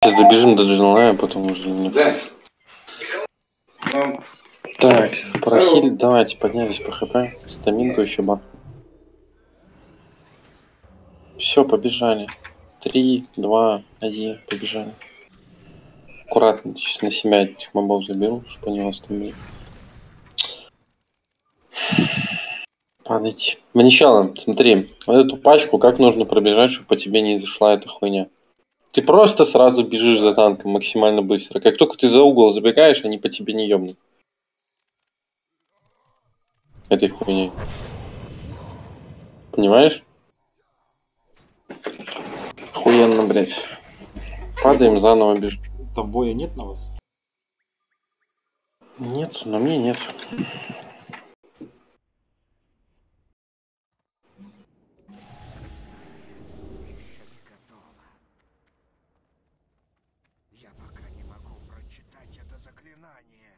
Сейчас добежим до Джинлая, потом уже не. Да. Так, прохиль, давайте поднялись по хп. Стаминку еще бах. Все, побежали. 3, 2, 1, побежали. Аккуратно, сейчас на себя этих мобов заберу, чтобы они вас там были. Падайте. Маничало, смотри, вот эту пачку как нужно пробежать, чтобы по тебе не зашла эта хуйня. Ты просто сразу бежишь за танком максимально быстро. Как только ты за угол забегаешь, они по тебе не ёбнут. Этой хуйней. Понимаешь? Охуенно, блядь. Падаем, заново бежим. Там боя нет на вас? Нет, на мне нет. Я пока не могу прочитать это заклинание.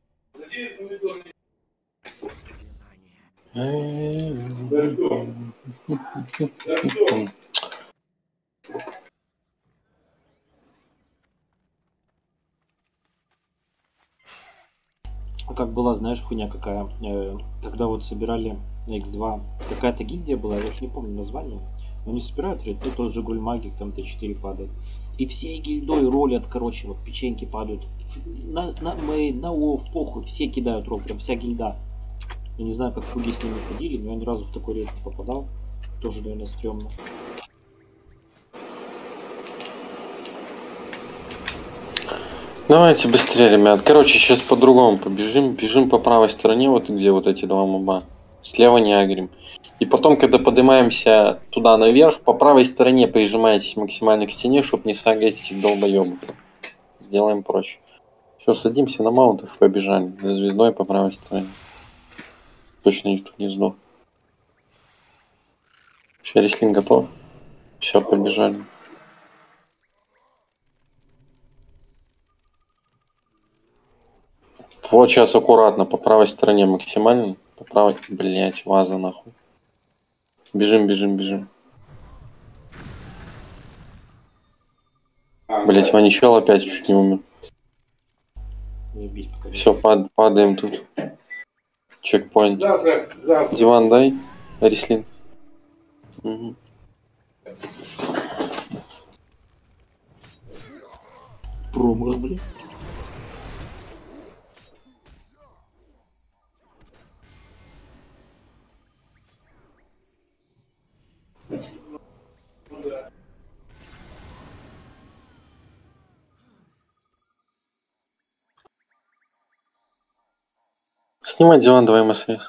А как была, знаешь, хуйня какая? Когда вот собирали на X2, какая-то гильдия была, я уж не помню название. Но они собирают, ну тот же Гульмагик, там Т4 падает. И все гильдой ролят, короче, вот печеньки падают. На мейн, на ОВ, похуй, все кидают ролл, прям вся гильда. Я не знаю, как фуги с ними ходили, но я ни разу в такой рейд не попадал. Тоже, наверное, стрёмно. Давайте быстрее, ребят. Короче, сейчас по-другому побежим. Бежим по правой стороне, вот где вот эти два моба. Слева не агрим. И потом, когда поднимаемся туда наверх, по правой стороне прижимаетесь максимально к стене, чтобы не сагать этих долбоебов. Сделаем проще. Все, садимся на маунтов и побежали. За звездой по правой стороне. Точно их тут не сдох. Шерислин готов? Все, побежали. Вот сейчас аккуратно, по правой стороне максимально. По правой... Блять, ваза нахуй. Бежим, бежим, бежим. Блять, Ваничел опять чуть не умер. Все, падаем тут. Чекпоинт. Диван дай, Арислин. Угу. Промах, блин. Снимай диван, давай МСС.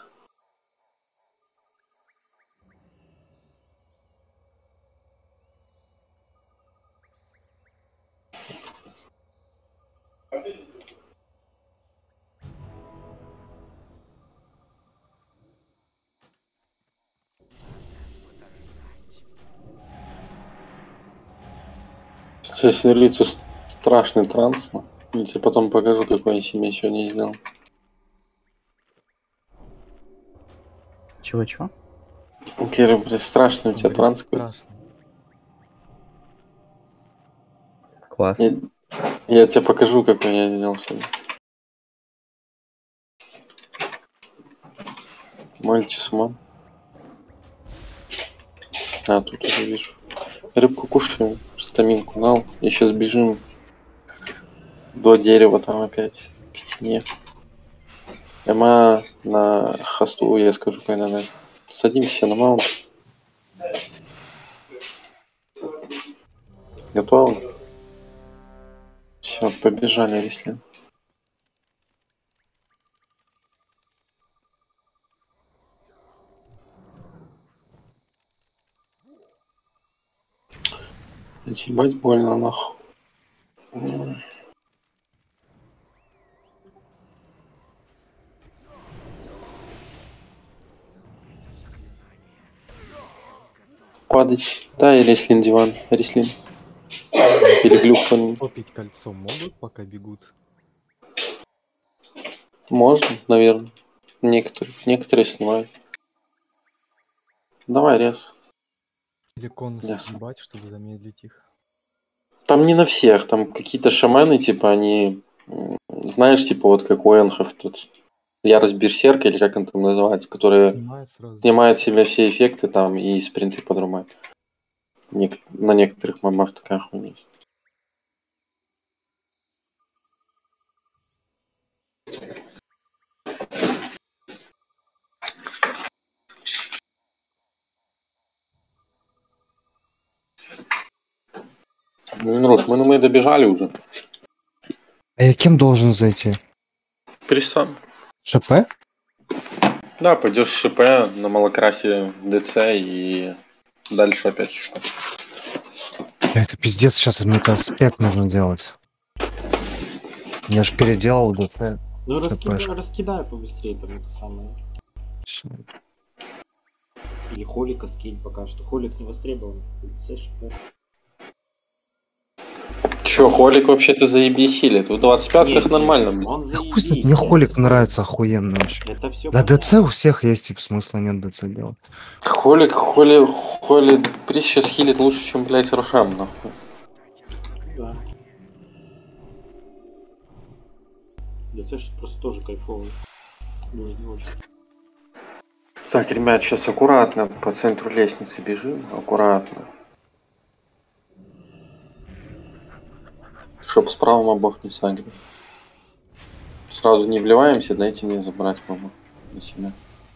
Сейчас лицу страшный транс. Я тебе потом покажу, какой я себе сегодня сделал. Чего-чего? Кира, блядь, страшный у тебя транс. Страшно. Класс. Я тебе покажу, какой я сделал сегодня. Мальчисман. А, тут уже вижу. Рыбку кушаем, стаминку дал. И сейчас бежим до дерева там опять, к стене. Эма на хосту, я скажу, когда надо. Садимся на маунт. Готовы? Все, побежали, Рислин. Ебать больно, нахуй. Падать. Да, Рислин диван. Рислин. Переглюкан. Попить кольцо могут, пока бегут? Можно, наверное. Некоторые снимают. Давай, рез. Или конус Ясно. съебать, чтобы замедлить их? Там не на всех, там какие-то шаманы, типа, они, знаешь, типа, вот как у энхов тут, Ярость Берсерка, или как он там называется, которые Снимает сразу. снимают с себя все эффекты там и спринты подрубают. На некоторых мобах такая хуйня есть. Ну, народ, мы добежали уже. А я кем должен зайти? Перестань. ШП? Да, пойдешь в ШП на Малокрасе ДЦ и дальше опять что. Это пиздец, сейчас мне кажется, спек нужно делать. Я же переделал ДЦ. Ну ШПшку. раскидай побыстрее там это самое. Или холика скинь пока что. Холик не востребован. Чё, холик вообще-то заебись хилит. В 25-ках нормально, блин. Он Да хуй знает, заебись. мне я холик спорю. нравится охуенно вообще. Это все Да ДЦ у всех есть, типа смысла нет ДЦ делать. Холик, Приз сейчас хилит лучше, чем, блядь, Рошам, нахуй. Да. ДЦ просто тоже кайфовый. Даже не очень. Так, ребят, сейчас аккуратно по центру лестницы бежим. Аккуратно. Чтоб справа мобов не сагрили. Сразу не вливаемся, дайте мне забрать мобов на себя.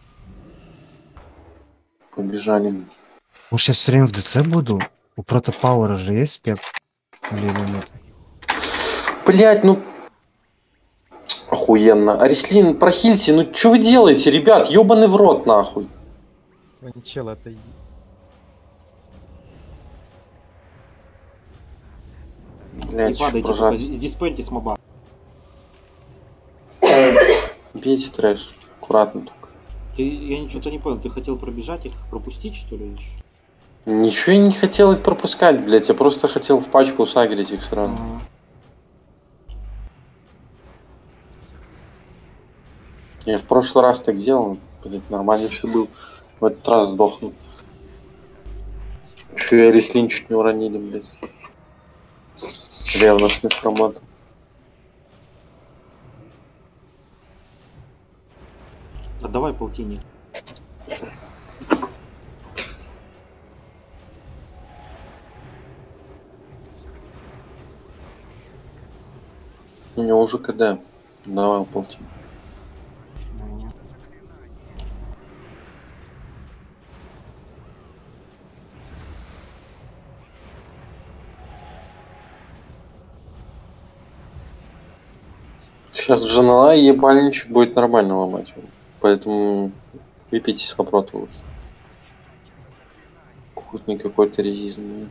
Побежали. Может, я все время в ДЦ буду? У Протопауэра же есть спек? Или его нет? Блять, ну... Охуенно. Арислин, прохильте, ну что вы делаете, ребят? Ёбаный в рот, нахуй. Ой, чел, это... Блять, Не падайте, только прожать. диспельте с моба. Бейте трэш. Аккуратно только. Я ничего-то не понял, ты хотел пробежать их, пропустить что ли? Ничего я не хотел их пропускать, блять. Я просто хотел в пачку сагрить их сразу. Я в прошлый раз так делал, блять, нормально все был. В этот раз сдохну. Еще и Арислин чуть не уронили, блять. Ревностный сработал. Отдавай полтинник. У него уже КД. Давай полтинник. Сейчас Джанала и ебальничек будет нормально ломать. Поэтому выпейте с хопрота лучше. Кутный какой-то резизм.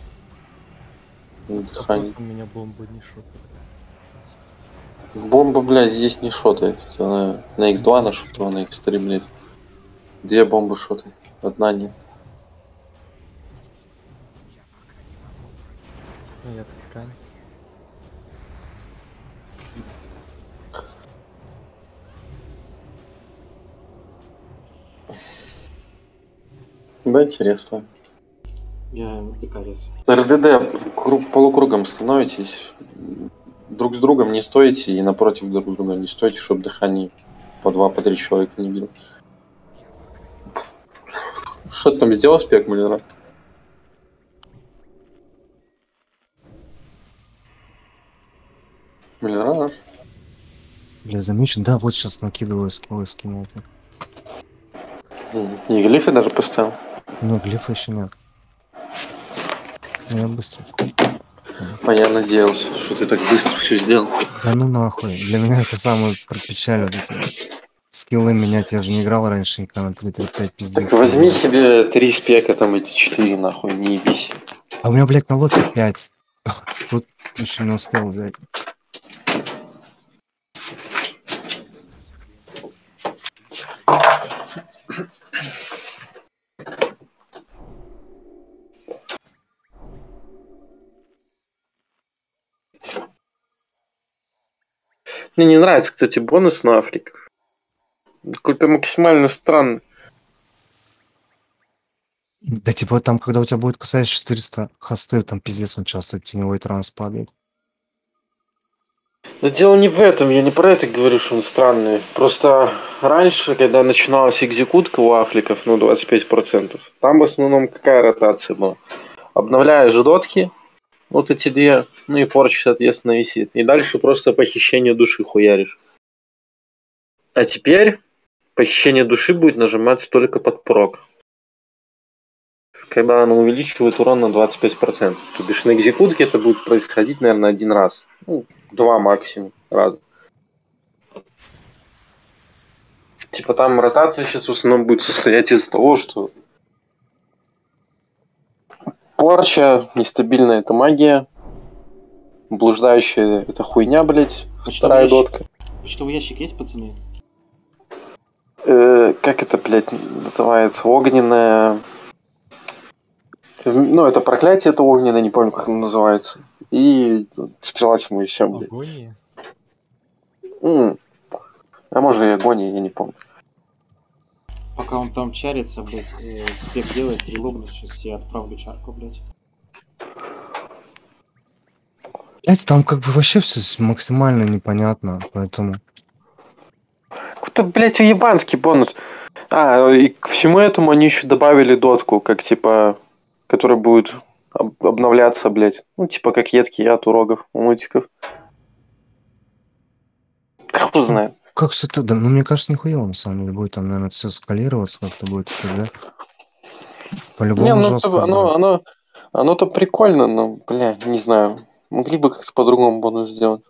У меня бомба не шутка. Бомба, блядь, здесь не шотает. Она на X2 нашутала, на X3, блядь. Две бомбы шотает. Одна нет. А я тут ткань. Дайте респа. Я ДК-рез. РДД полукругом становитесь. Друг с другом не стоите и напротив друг друга не стойте, чтобы дыхание по 2-3 человека не било. Что ты там сделал, спек, Малера? Малера наш? Бля, замечен? Да, вот сейчас накидываю скиллы, скинул. Не глифы даже поставил? Но глифа еще нет. Ну, я быстро. А я надеялся, что ты так быстро все сделал. Да ну нахуй. Для меня это самое печаль вот эти скиллы менять. Я же не играл раньше никогда на 3.5 пиздец. Так возьми себе 3 спека, там эти 4, нахуй, не ебись. А у меня, блядь, на локе 5. Тут еще не успел взять. Мне не нравится, кстати, бонус на Африк. Какой-то максимально странный. Да типа там, когда у тебя будет касаясь 400 хосты, там пиздец он часто теневой транс падает. Да дело не в этом, я не про это говорю, что он странный. Просто раньше, когда начиналась экзекутка у афликов, ну 25%, там в основном какая ротация была? Обновляешь дотки, вот эти две, ну и порча, соответственно, висит. И дальше просто похищение души хуяришь. А теперь похищение души будет нажиматься только под прок, когда оно увеличивает урон на 25%. То бишь на экзекутке это будет происходить, наверное, один раз. Ну, два максимум раза. Типа там ротация сейчас в основном будет состоять из того, что порча, нестабильная это магия, блуждающая это хуйня, блять, Почтовый вторая ящик. дотка. Почтовый ящик есть, пацаны? Как это, блядь, называется? Огненная... Ну, это проклятие, это огненное, не помню, как оно называется. И стрела тьмы, и все, блядь. Агония? А может и агония, я не помню. Пока он там чарится, блядь, спек делает, переломнув, сейчас я отправлю чарку, блядь. Блять, там как бы вообще все максимально непонятно, поэтому... Какой-то, блядь, уебанский бонус. И к всему этому они еще добавили дотку, как типа, которая будет обновляться, блядь. Ну, типа, как едкий яд у рогов, у мультиков. Кто знает. Как все это... Да, ну, мне кажется, нихуя на самом деле будет там, наверное, все скалироваться как-то будет, да? Не, По-любому ну, жестко будет. оно-то прикольно, но, бля, не знаю. Могли бы как-то по-другому бонус сделать.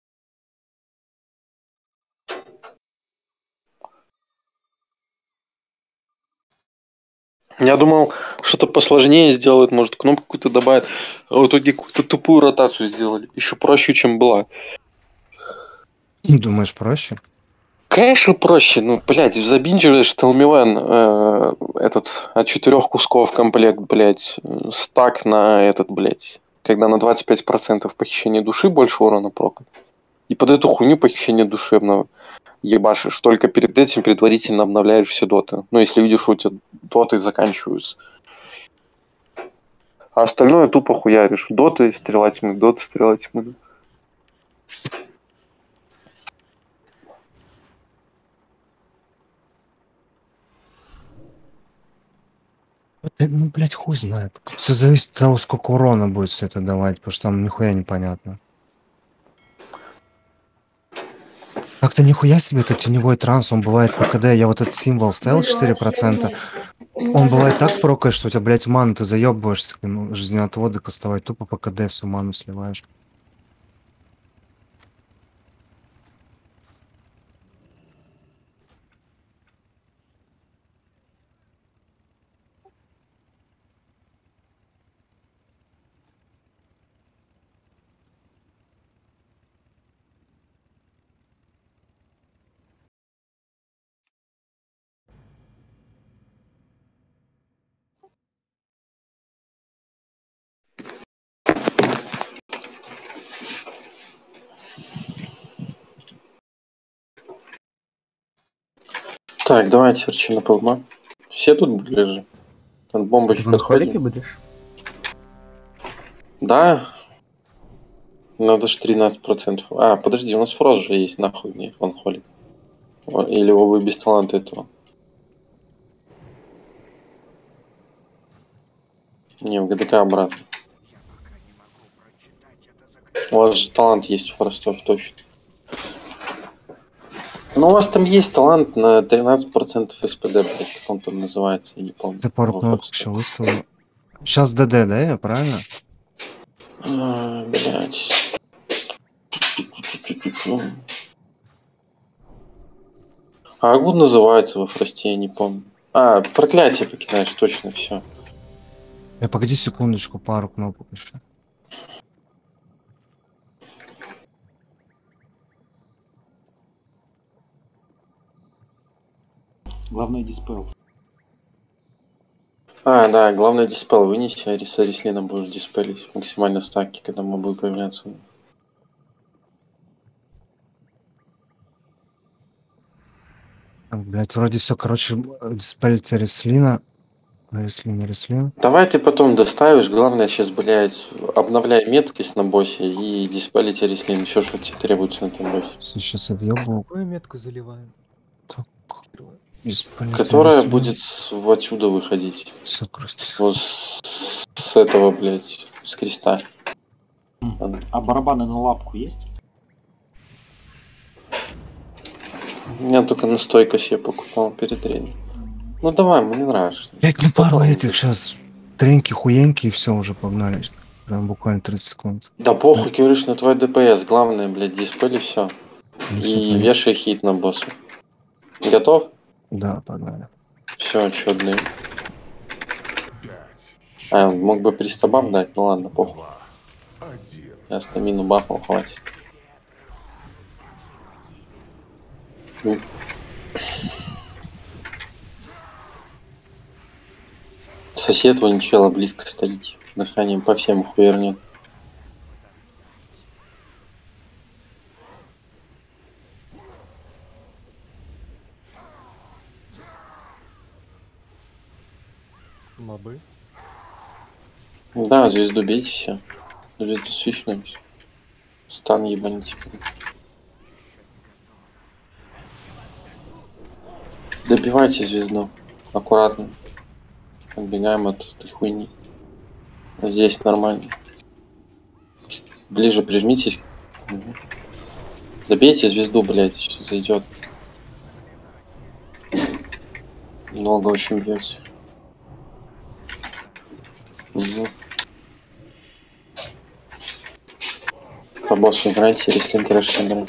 Я думал, что-то посложнее сделают, может, кнопку какую-то добавят. А в итоге какую-то тупую ротацию сделали. Еще проще, чем была. Думаешь, проще? Конечно, проще. Ну, блядь, забинживаешь Телмивен этот от 4 кусков комплект, блядь, стак на этот, блядь, когда на 25% похищения души больше урона прока. И под эту хуйню похищение душевного ебашишь. Только перед этим предварительно обновляешь все доты. Ну, если видишь, что у тебя доты заканчиваются. А остальное тупо хуяришь. Доты, стрела тьмы, доты, стрела тьмы. Ну, блядь, хуй знает. Все зависит от того, сколько урона будет все это давать, потому что там нихуя непонятно. Как-то нихуя себе этот теневой транс, он бывает по КД. Я вот этот символ ставил 4%. Он бывает так прокает, что у тебя, блядь, ману, ты заебываешься, ну, жизнеотводы кастовать, тупо по КД всю ману сливаешь. Так, давайте серчи на полма. Все тут были же? От бомбочек отходим. будешь? Да, надо же 13%. А, подожди, у нас фроз же есть, нахуй мне ванхолик. Или вы без таланта этого. Не, в ГДК обратно. Я пока не могу прочитать это заклинание. У вас же талант есть у форстов, точно. Ну, у вас там есть талант на 13% СПД, блять, как он там называется, я не помню. Ты пару Во кнопок Форстах. еще выставил. Сейчас ДД, да, я правильно? Блять. А Агуд называется во Фросте, я не помню. Проклятие покидаешь, точно, все. Погоди секундочку, пару кнопок еще. Главное диспел. Да, главное диспел вынеси, а с Арислином будешь диспелить максимально стаки, когда мы будем появляться. Блять, вроде все, короче, диспелить Реслина. Реслин. Давай ты потом доставишь. Главное сейчас, блядь, обновляй меткость на боссе и диспелить реслин. Все, что тебе требуется на этом боссе. Сейчас я въебал. Какую метку заливаем? Так, Первое. без полиции Которая реслин. будет вот отсюда выходить. Сокрыть. Вот с этого, блядь, с креста. А барабаны на лапку есть? У меня только настойка себе покупал перед рейдом. Ну давай, мне нравится. Блять, ну пару Потом этих будет. сейчас. Треньки, хуеньки, и все, уже погнали. Прям буквально 30 секунд. Да похуй, говоришь, на твой ДПС. Главное, блядь, дисплей, все. Ну все, И твои. вешай хит на босса. Готов? Да, погнали. Все, чё, блин. Мог бы пристабам дать, ну ладно, похуй. Я стамину бахнул, хватит. Ну. Сосед вон чела близко стоит. Дыханием по всем хуернет. Мобы. Да, звезду бейте все. Звезду свищнулись. Стан ебаните. Добивайте звезду. Аккуратно. Отбегаем от этой хуйни. Здесь нормально. Ближе прижмитесь. Угу. Добейте звезду, блядь, сейчас зайдет. Долго очень бьете. Угу. По боссу играйте, если трэш собирать.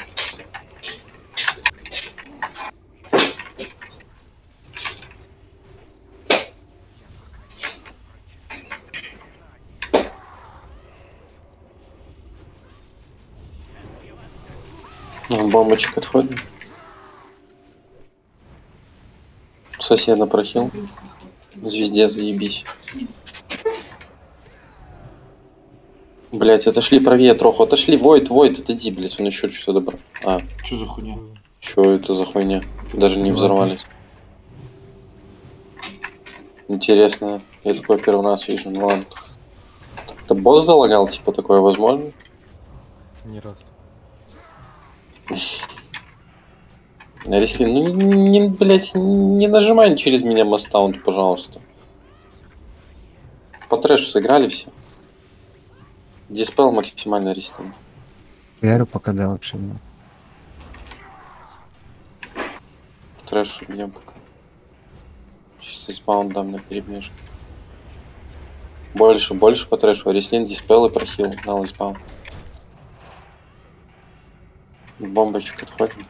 Бомбочек отходим. Соседа прохил. Звезде заебись. Блять, отошли правее троху. Отошли, Войд, отойди, блять, он еще что-то добро. Что за хуйня? Что это за хуйня? Даже не взорвались. Интересно, я такой первый раз вижу, ну ладно. Это босс залагал, типа такое возможно? Не раз. Если, ну не, блять, не нажимай через меня мастаунт, пожалуйста. По трэшу сыграли все. Диспел максимально рискнул. Ярю пока да вообще. Ну. Трэш бьем пока. Сейчас испаун дам на перебежку. Больше по трэшу. Реслин, диспел и прохил. Дал испаун. Бомбочек отходим.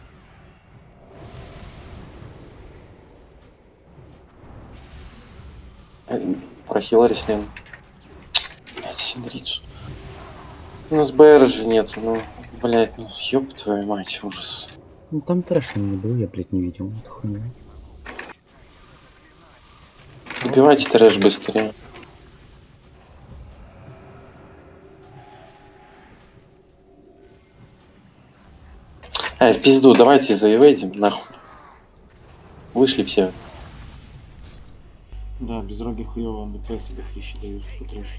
Прохил Реслин. Блять, Синрицу. У нас БР же нет, ну, блять, ну ёб твою мать, ужас. Ну там трэша не был, я, блядь, не видел эту хуйню. Добивайте трэш быстрее. В пизду, давайте заевейдим, нахуй. Вышли все. Да, без роги хуёво ДПС себе хрящи дают по трэшу.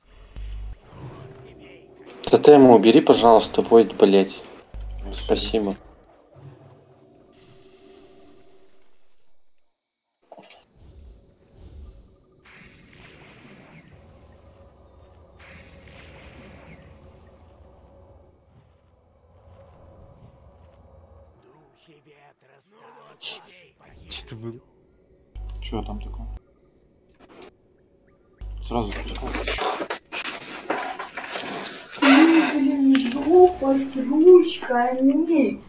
Тотему убери, пожалуйста, Войд, блять. Спасибо. Что было? Чё там такое? Сразу спускай. Блин, жопа с ручками.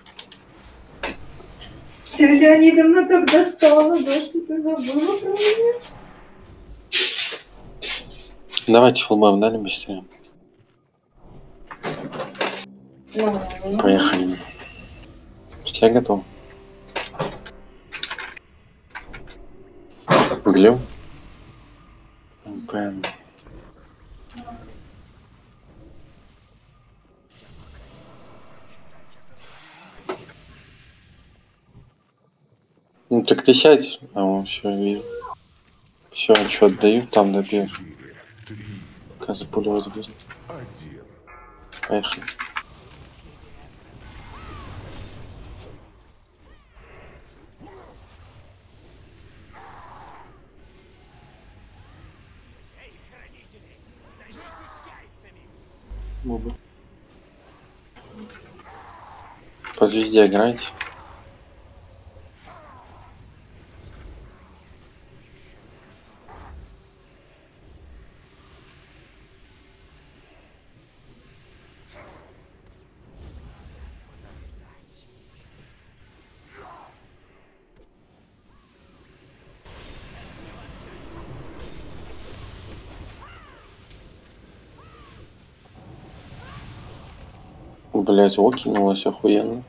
Тебя Леонидовна так достала, да, что ты забыла про меня? Давайте фулбэм дали быстрее. Поехали. Все готовы? Глю. МПН. Ну так ты сядь, а он все вижу. Все, что отдаю, там добьешь. Пока за пулю будет. Поехали. Мобы. По звезде играйте. Блять, о, кинулась охуенно.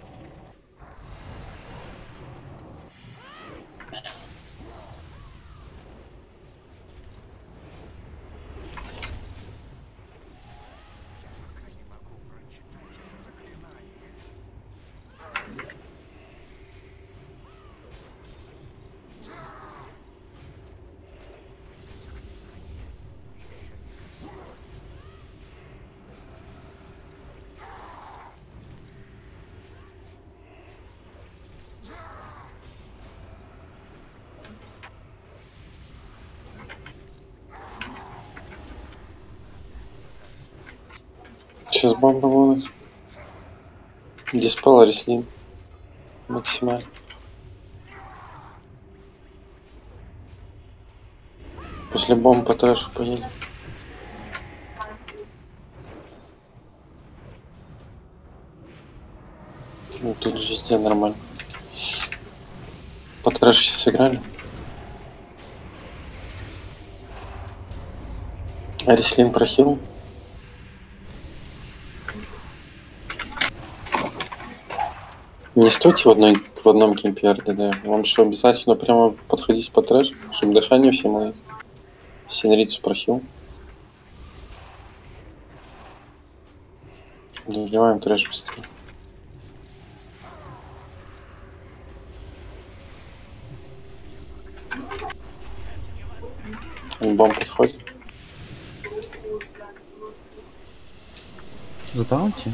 Сейчас бомба будет. Диспел реслин. Максимально. После бомб по трэшу поедем. Ну, тут везде нормально. По трэшу сейчас играли. Реслин прохил. Не стойте в одном кемпе РДД. Вам что, обязательно прямо подходить по трэш, чтобы дыхание все мои. Синрицу прохил. Добиваем трэш быстрее. Бомб подходит. Затаунти?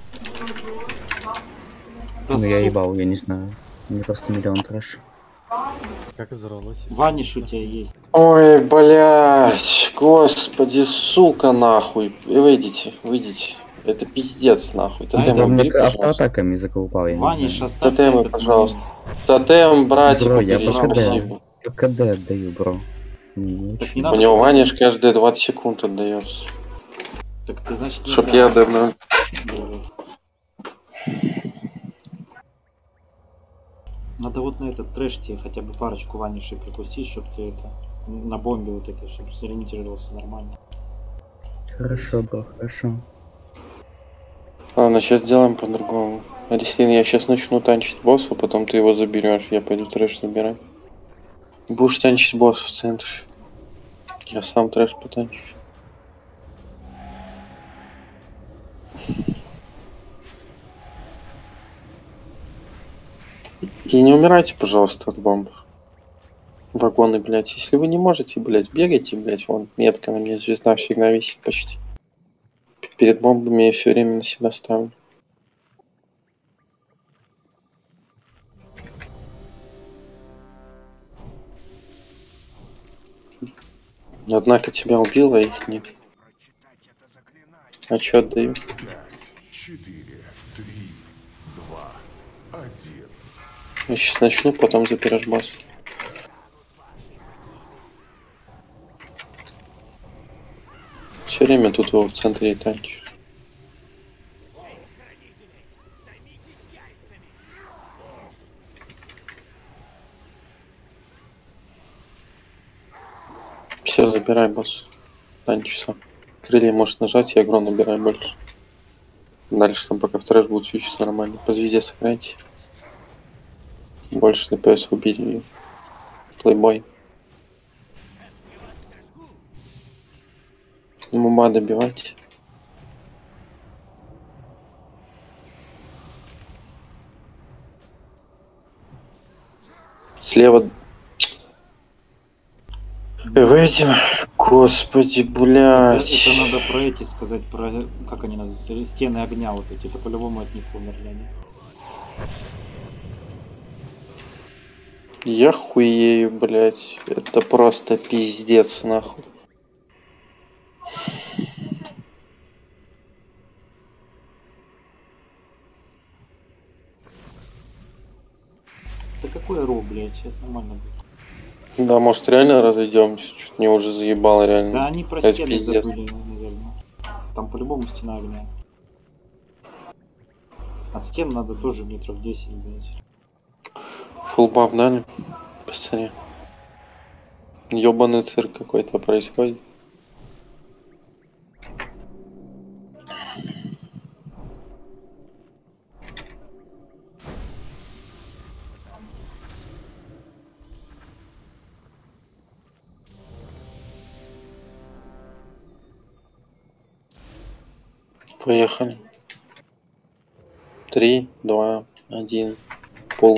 Да Ну я сука. ебал, я не знаю. Мне просто миллион трэш. Как взорвалось? Ваниш у тебя есть. Ой, блять, господи, сука, нахуй. Выйдите, выйдите. Это пиздец, нахуй. А Тотем это Он убери, мне пожалуйста. автоатаками заколупал, я не Ваниш, знаю. оставь Тотемы, этот пожалуйста. момент. Тотем, братик, Бро, я убери, КД. спасибо. Я КД отдаю, бро. Не Так очень. не У надо. него ваниш каждые 20 секунд отдается. Так ты значит не Чтоб зря. я давно... Надо вот на этот трэш тебе хотя бы парочку ванишей пропустить, чтобы ты это на бомбе вот этой, чтобы сориентировался нормально. Хорошо, бро, хорошо. Ладно, сейчас сделаем по-другому. Аристин, я сейчас начну танчить босса, потом ты его заберешь, я пойду трэш забирать. Будешь танчить босса в центре. Я сам трэш потанчу. И не умирайте, пожалуйста, от бомб. Вагоны, блядь. Если вы не можете, блядь, бегайте, блядь, вон, метка на мне звезда всегда висит почти. Перед бомбами я все время на себя ставлю. Однако тебя убило, а их нет. Прочитать это заклинание. А чё отдаю? 5, 4, 3, 2, 1. Я сейчас начну, потом заберешь босс. Все время тут его в центре и танчишь. Все, забирай босс. Танчи сам. Крылья можешь нажать, и агро набирай больше. Дальше там пока в трэш будет свечиться нормально. По звезде сыграйте. Больше ДПС убери. Плейбой. Мума добивайте. Слева. Выйдем. Господи, Это блядь. надо про эти сказать, про, как они называются, стены огня вот эти, это по-любому от них умерли они. Я хуею, блядь. Это просто пиздец, нахуй. Да какой ро, блядь, сейчас нормально будет. Да, может реально разойдемся. Что-то мне уже заебало Да реально. они про Это стены пиздец. забыли, наверное. Там по-любому стена огня. От стен надо тоже метров 10, блядь. Фулбап дали? Пацане. Ёбаный цирк какой-то происходит. Поехали. 3, 2, 1. Пул.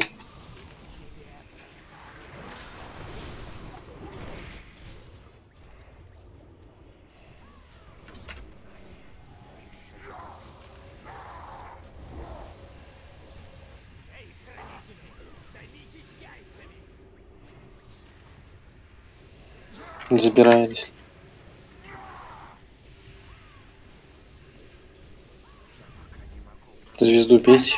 Забирались. Звезду петь.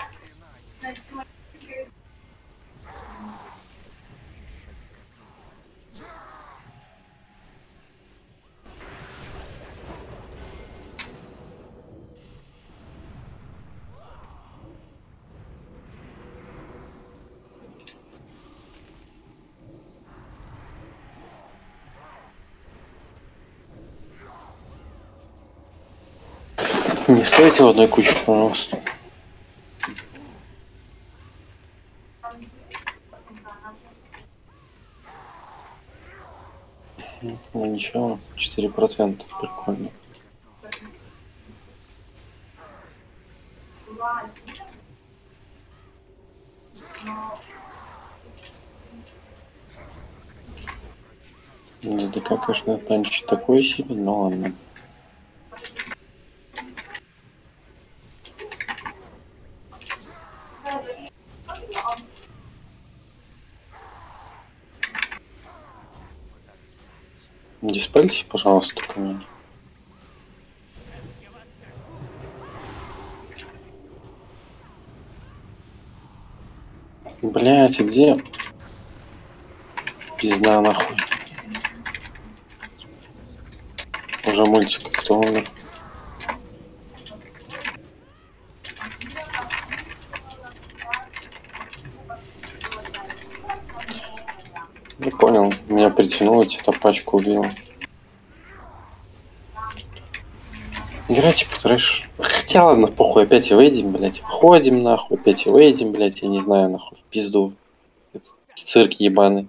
Не стойте в одной куче, пожалуйста. Ну ничего, 4%, прикольно. ДДК, конечно, танчит такой себе, но ладно. Диспельте, пожалуйста, ко мне. Блять, а где? Пизда нахуй. Уже мультик кто умер. Не понял, меня притянуло, типа пачку убила. Играйте по трэш. Хотя ладно, похуй, опять и выйдем, блять. Ходим нахуй, опять и выйдем, блять, я не знаю, нахуй, в пизду. Цирк ебаный.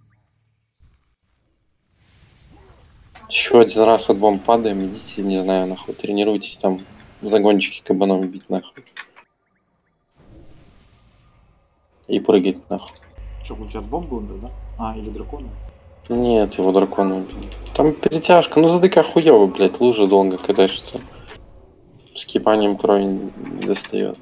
Еще один раз от бомб падаем, идите, не знаю, нахуй, тренируйтесь там загончики кабаном бить, нахуй. И прыгать, нахуй. Что, у тебя от бомбы умер, да? А, или дракона? Нет, его дракона убил. Там перетяжка, ну задыка хуёво, блять, лужа долго катаешься. С кипанием крови не достает.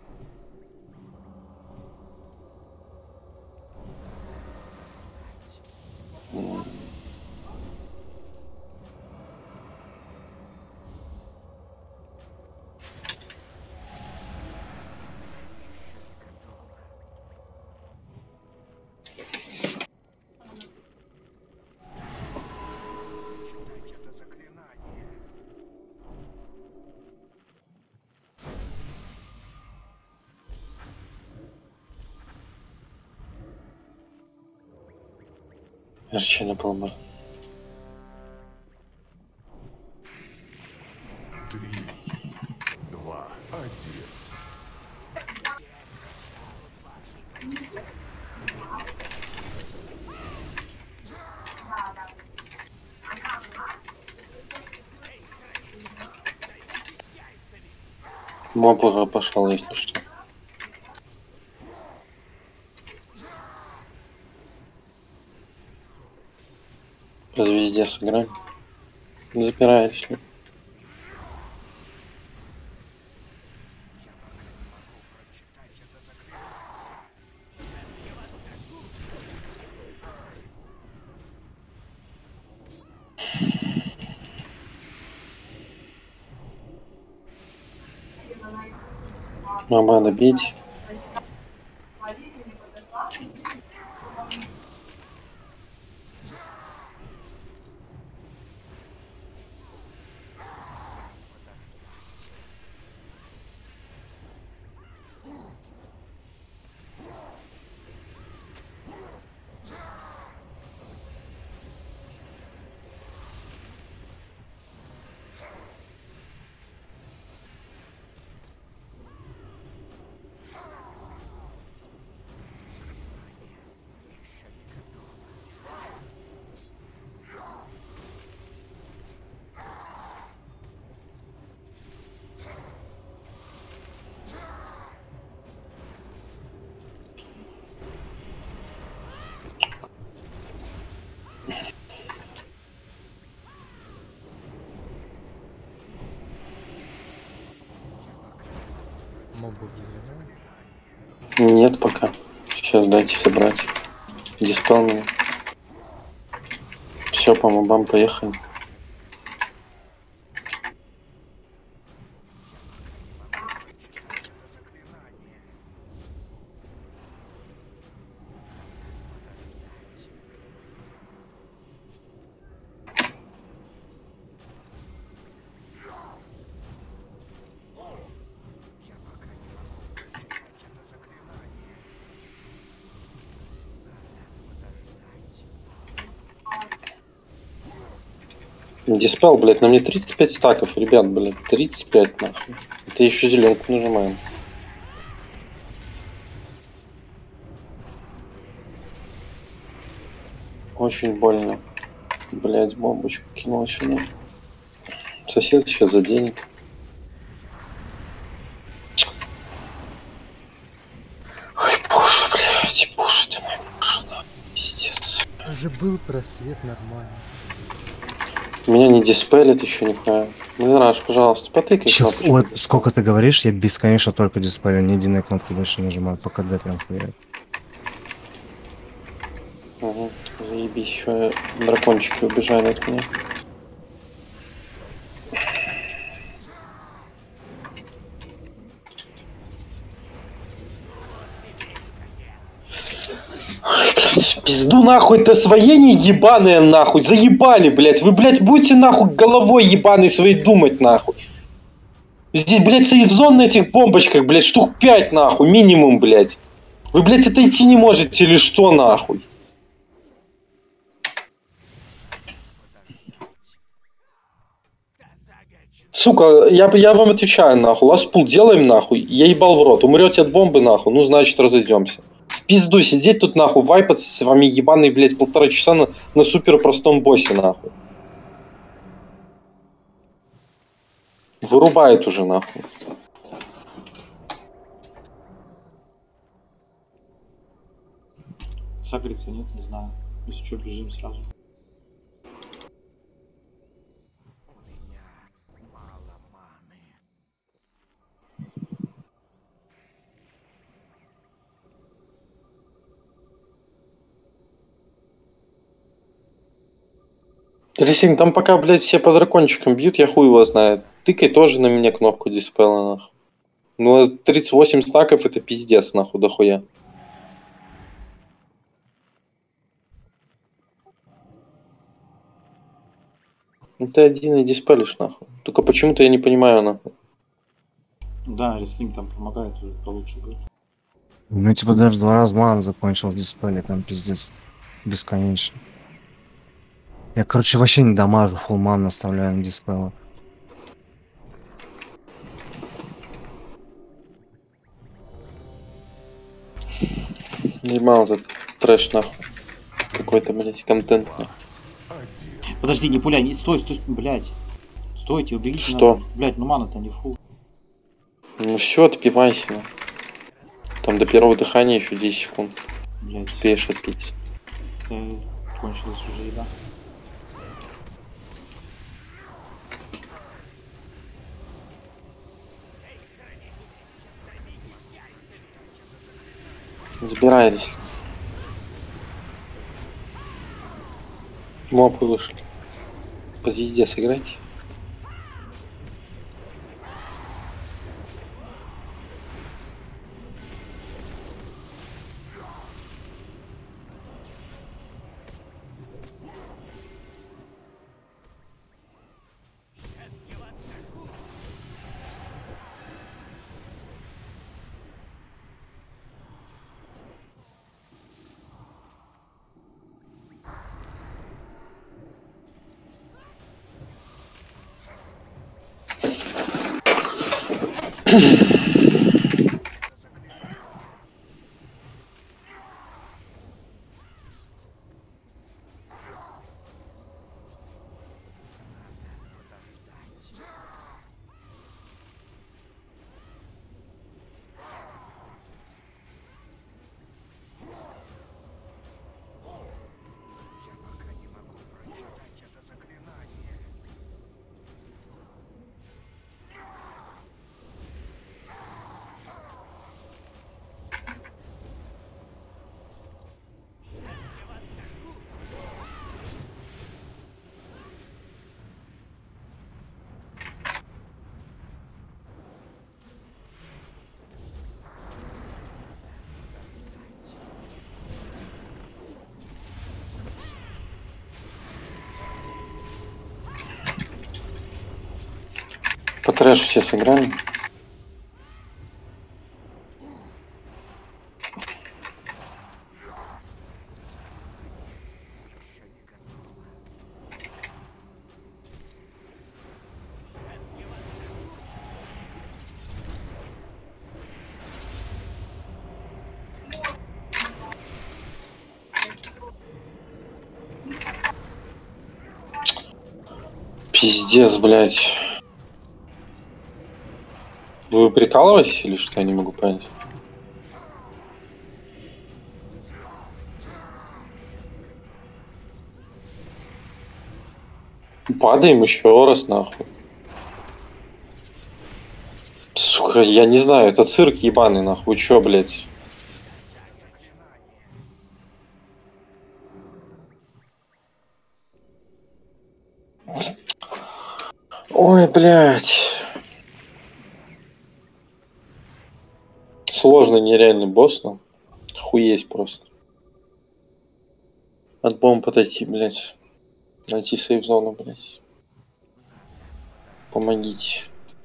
Читать это заклинание. Верчина полба. 3, 2, 1. Моб уже пошел, если что. по звезде сыграем. Запираешься. Мама, добить. Мобов взлетает. Нет пока. Сейчас дайте собрать. Диспел меня. Все, по мобам поехали. Диспел, блядь, на мне 35 стаков, ребят, блядь, 35 нахуй. Это еще зеленку нажимаем. Очень больно. Блядь, бомбочку кинул сюда. Сосед сейчас заденет. Ой, боже, блядь, боже ты мой, боже, да, пиздец. Уже был просвет нормально. Меня не диспелит еще нихуя. Мираж, пожалуйста, потыкай кнопочку. Вот сколько ты говоришь, я бесконечно только дисплею, ни единой кнопки больше не нажимаю, пока D прям хуярит. Угу. Заебись, еще дракончики убежали от меня. Ой, блядь, пизду нахуй, это освоение ебаное нахуй, заебали, блядь. Вы, блядь, будете нахуй головой ебаной своей думать нахуй. Здесь, блядь, сейф-зон на этих бомбочках, блядь, штук 5 нахуй, минимум, блядь. Вы, блядь, отойти не можете или что нахуй? Сука, я вам отвечаю нахуй, ласпул делаем нахуй, я ебал в рот, умрете от бомбы нахуй, ну значит разойдемся. В пизду сидеть тут нахуй, вайпаться с вами ебаный, блядь, 1,5 часа на супер простом боссе нахуй. Вырубает уже нахуй. Сагриться нет, не знаю. Если что, бежим сразу. У меня мало маны. Трясин, там пока, блядь, все по дракончикам бьют, я хуй его знает. Тыкай тоже на меня кнопку диспела, нахуй. Ну, 38 стаков это пиздец, нахуй, дохуя. Ну ты один и диспелишь, нахуй. Только почему-то я не понимаю, нахуй. Да, рестлинг там помогает уже получше будет. Ну типа даже 2 раза ман закончил в дисплее, там пиздец бесконечно. Я, короче, вообще не дамажу, фулл ман наставляю на дисплее. Ебал этот трэш, нахуй. Какой-то, блядь, контент, нахуй. Подожди, не пуляй, не стой, стой, блядь. Стойте, уберите Что? назад. Блядь, ну мана-то не фул. Ну все, отпивайся, нахуй. Там до первого дыхания еще 10 секунд. Блядь, Успеешь отпить. это кончилась уже еда. Забирались. Мопы вышли. По звезде сыграйте. Я пока не могу прочитать это заклинание. По трэшу все сыграли. Еще не готово. Пиздец, блядь. Вы прикалываетесь или что? Я не могу понять. Падаем еще раз, нахуй. Сука, я не знаю, это цирк ебаный, нахуй. Вы чё, блядь? Ой, блядь. Сложный, нереальный босс, ну. Хуесть просто. От бомб подойти, блядь. Найти сейф-зону, блядь. Помогите.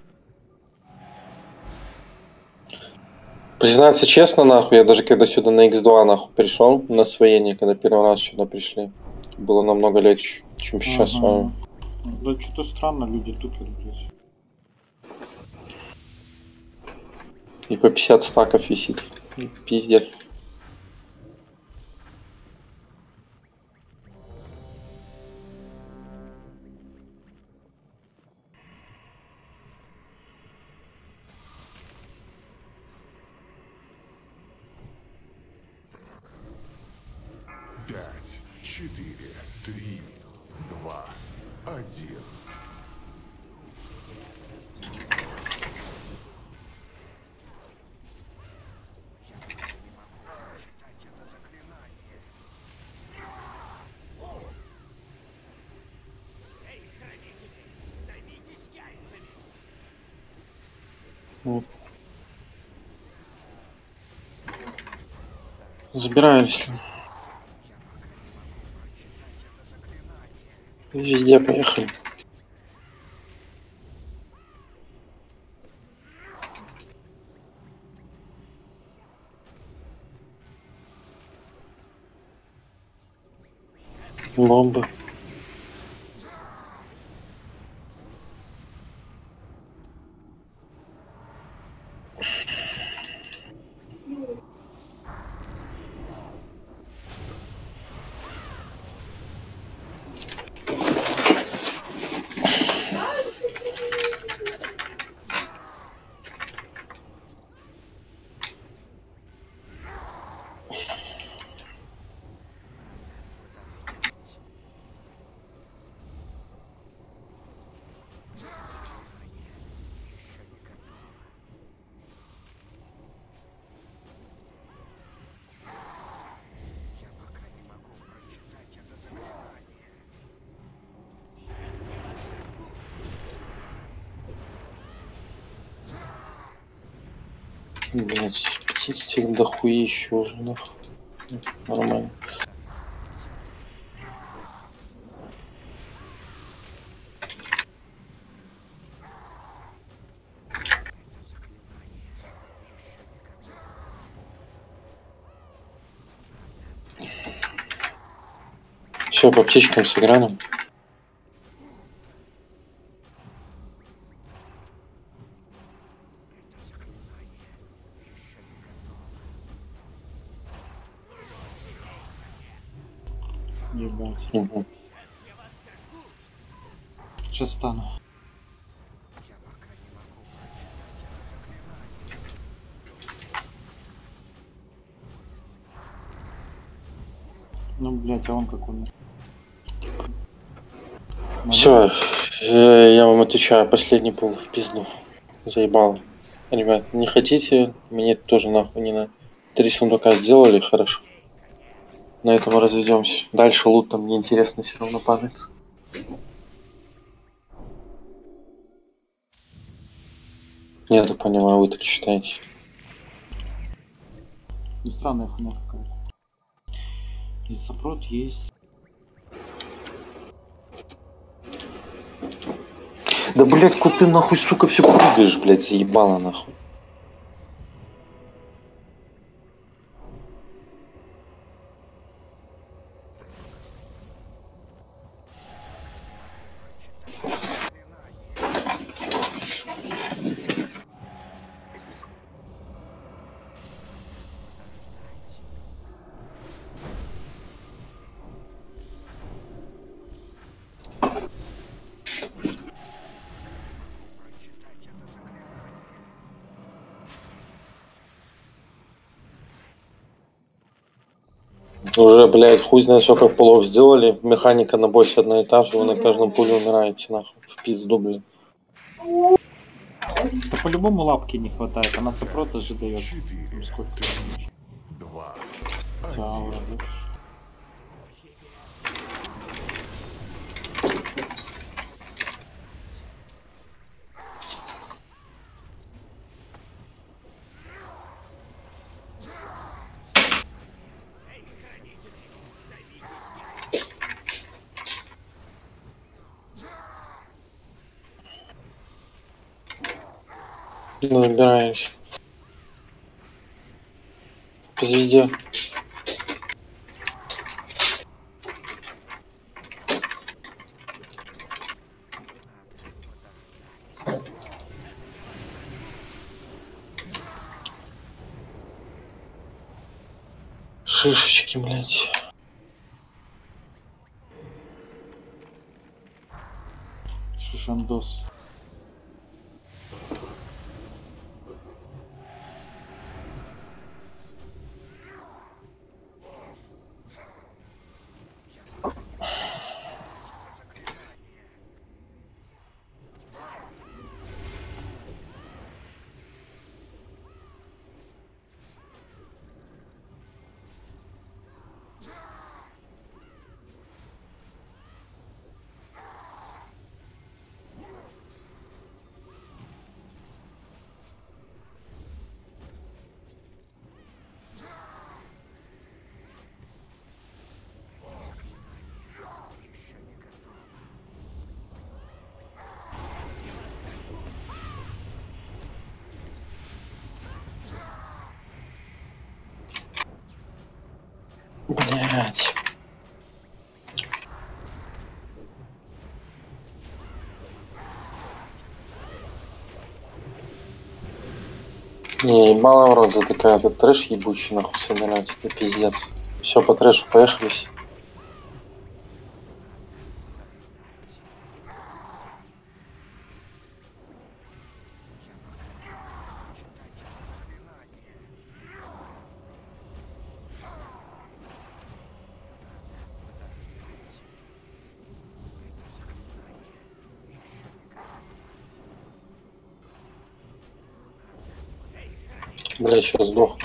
Признаться честно, нахуй, я даже когда сюда на X2 нахуй пришел, на освоение, когда первый раз сюда пришли, было намного легче, чем сейчас с вами. Да что-то странно люди тупят, блядь. И по 50 стаков висит. Пиздец. Пять, 4, 3, 2, 1. Прочитать это заклинание. Забираемся. Везде поехали. Бомбы. Блять, птиц тех дохуища уже, нахуй. Нормально. Все, по птичкам сыграем. Ебать. Угу. Сейчас встану. Ну, блять, а он как умер. Все, я вам отвечаю, последний пул в пизду. Заебало. Ребят, не хотите, мне тоже нахуй не надо. 3 сундука сделали, хорошо. На этом разведемся. Дальше лут там неинтересно все равно падает. Я так понимаю, вы так считаете. Не странная хуйня какая-то. Здесь сопрот есть. Да блять, куда ты нахуй, сука, все прыгаешь, блять, заебало нахуй. Уже, блядь, хуй знает, сколько полов сделали. Механика на боссе одна и та же, вы на каждом пуле умираете, нахуй. В пизду, блядь. Да по-любому лапки не хватает, она сопрота же дает. 4, Сколько? 2, Всё, 1. вроде. Забираемся. По звезде. Шишечки, блядь. Шишандос. Блядь. Не, ебало в рот затыкает этот трэш ебучий, нахуй собирается, это пиздец. Все, по трэшу поехались. Бля, сейчас сдохну.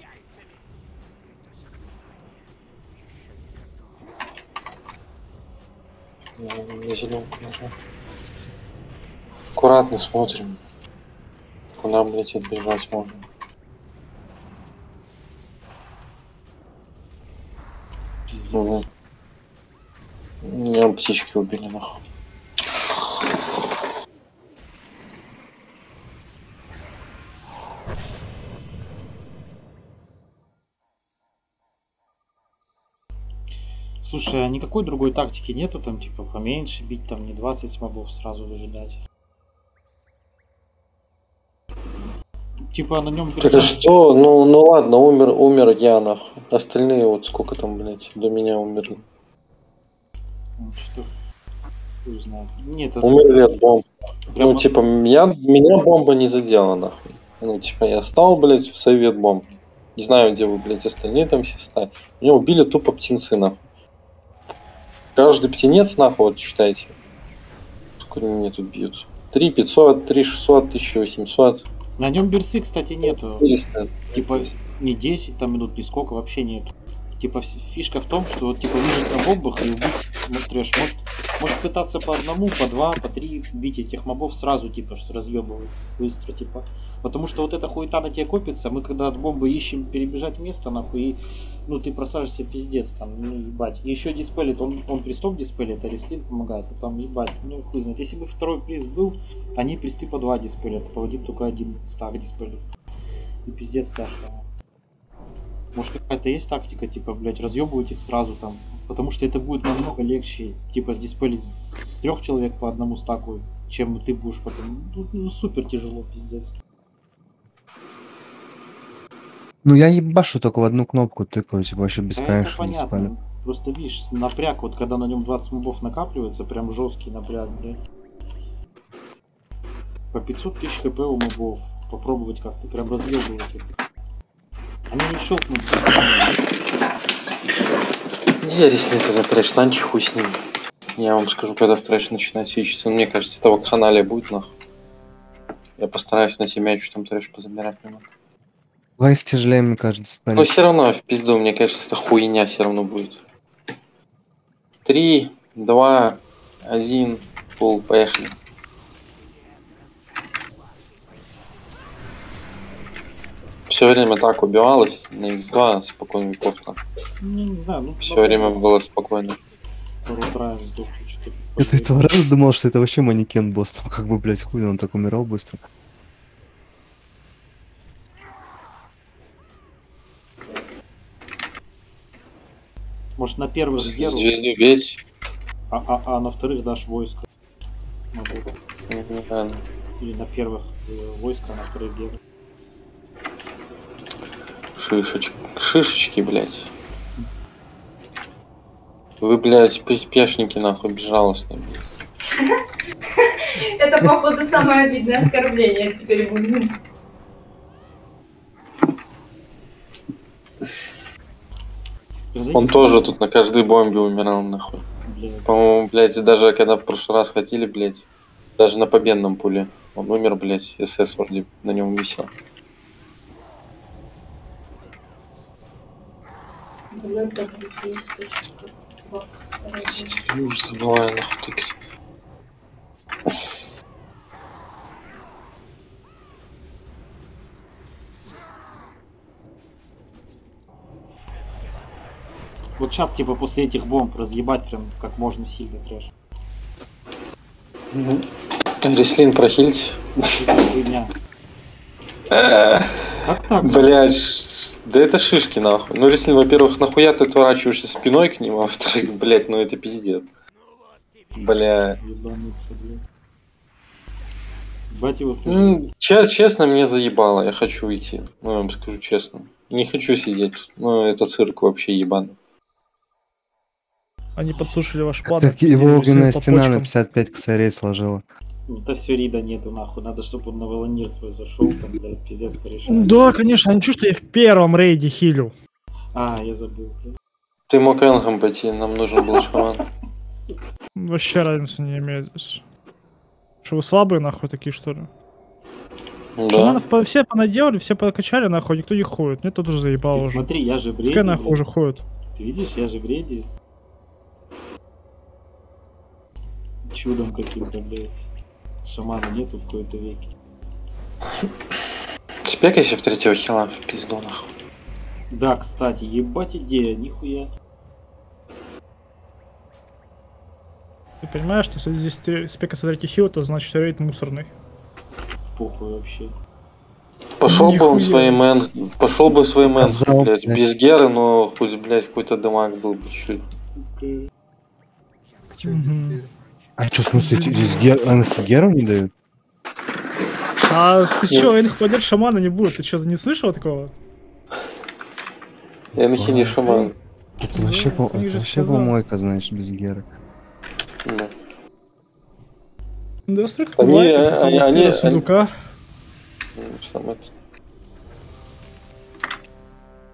На зеленку нажал. Аккуратно смотрим. Куда, блять, отбежать можно. Угу. Меня птички убили, нахуй. Слушай, а никакой другой тактики нету, там, типа, поменьше бить, там, не 20 мобов сразу выжидать? Типа, на нем... Это что? Ну ладно, умер я, нахуй. Остальные вот сколько там, блядь, до меня умерли. Что? Хуй знает. Нет, это... Умерли от бомб. Прямо- Ну, типа, меня бомба не задела, нахуй. Ну, типа, я стал, блядь, в совет бомб. Не знаю, где вы, блядь, остальные там все стали. Меня убили тупо птенцы, нахуй. Каждый птенец, нахуй, вот считайте. Сколько они мне тут бьют? 3500, 3600, 1800. На нем берсы, кстати, нету. 400. Типа, не 10 там минут, ни сколько, вообще нету. Типа, фишка в том, что, типа, выжить на бомбах и убить трэш. Может пытаться по одному, по два, по три бить этих мобов сразу, типа, что разъебывают быстро, типа. Потому что вот эта хуета на тебе копится, мы когда от бомбы ищем перебежать место, нахуй, и, ну, ты просаживаешься пиздец, там, ну, ебать. И еще диспелит, он пристом диспелит, а рестлин помогает, ну, там, ебать, ну, хуй знает. Если бы второй приз был, они присты по 2 диспелят, по один только один стак диспелит. И пиздец тяжко. Может какая-то есть тактика, типа, блять, разъебывать их сразу там. Потому что это будет намного легче, типа, сдиспелить с 3 человек по одному стаку, чем ты будешь потом. Ну, супер тяжело, пиздец. Ну я ебашу только в одну кнопку тыкаю, типа вообще Да это бесконечно диспали. понятно. Просто видишь, напряг, вот когда на нем 20 мобов накапливается, прям жесткий напряг, блядь. По 500 тысяч хп у мобов. Попробовать как-то прям разъебывать их. Они не щелкнут быстро. Где рестлин тогда трэш? Танки хуй с ним. Я вам скажу, когда в трэш начинает свечиться. Мне кажется, того канале будет, нахуй. Я постараюсь на себя что там трэш позабирать немного. Их тяжелее, мне кажется, Но станет. все равно в пизду, мне кажется, это хуйня все равно будет. 3, 2, 1, пул, поехали. Все время так убивалось на X2 спокойно веков. Не знаю, ну... Все время было спокойно. Рутраем сдох, что-то... Я до этого раза думал, что это вообще манекен босс. Там как бы, блядь, хуй, он так умирал быстро. Может на первых Геру, Звезду весь. а на вторых дашь войско. Могу. Или на первых войско, а на вторых Геру. Шишечки, блядь. Вы, блядь, приспешники, нахуй, безжалостные, блядь. Это, походу, самое обидное оскорбление теперь будет. Он тоже тут на каждой бомбе умирал, нахуй. Блядь. По-моему, блядь, даже когда в прошлый раз хотели, блядь, даже на победном пуле. Он умер, блядь, СС вроде на нем висел. Я уже забываю, нахуй, так. Вот сейчас, типа, после этих бомб разъебать прям как можно сильно трэш. Реслин прохильть. Это хуйня. Как так? Блядь, да это шишки, нахуй. Ну, Реслин, во-первых, нахуя ты отворачиваешься спиной к нему, а во-вторых, блядь, ну это пиздец. Бля. Ебануться, блядь. Бать его слышит. Честно, мне заебало, я хочу уйти. Ну, я вам скажу честно. Не хочу сидеть тут. Ну, это цирк вообще ебаный. Они подсушили ваш план. Как его отпиздили огненная всё по стена на почкам. 55 косарей сложила. Да все, Рида нету, нахуй. Надо, чтобы он на Волонир свой зашел, там, блядь, пиздец порешает. Да, конечно, они чувствуют, что я в первом рейде хилю. А, я забыл, блядь. Ты мог Энгом пойти, нам нужен был шаман. Вообще разницы не имеет здесь. Что вы слабые, нахуй, такие, что ли? Да. Шаманов все понаделали, все покачали, нахуй, никто не ходит. Мне тут уже заебало Ты уже. смотри, я же в рейде, Пускай нахуй блядь. уже ходят. Ты видишь, я же в рейде. Чудом каким-то, блядь. Шамана нету в какой-то веке. Спекайся в третьего хила в пизду, нахуй. Да, кстати, ебать идея, нихуя. Ты понимаешь, что если здесь спека смотрите хил, то значит рейд мусорный. Похуй вообще. Пошел бы он Нихуя. свой мэн, пошел бы свой мэн, Сказал, блядь, блядь. без геры, но хоть, блядь, какой-то дамаг был бы чуть. Почему Мгм. без А что, в смысле, здесь Геру не дают? А ты чё, их поддержь шамана не будет? Ты чё, не слышал такого? Энхи не Ой. шаман. Это вообще, Ну, это ты же вообще сказал. помойка, знаешь, без Геры. Да. Да, стрых Они- бывает, это они- самого они- первого сундука. Сам это.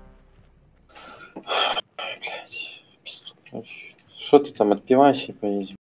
Блядь, пиздец, короче. Что ты там отпивайся, поедем.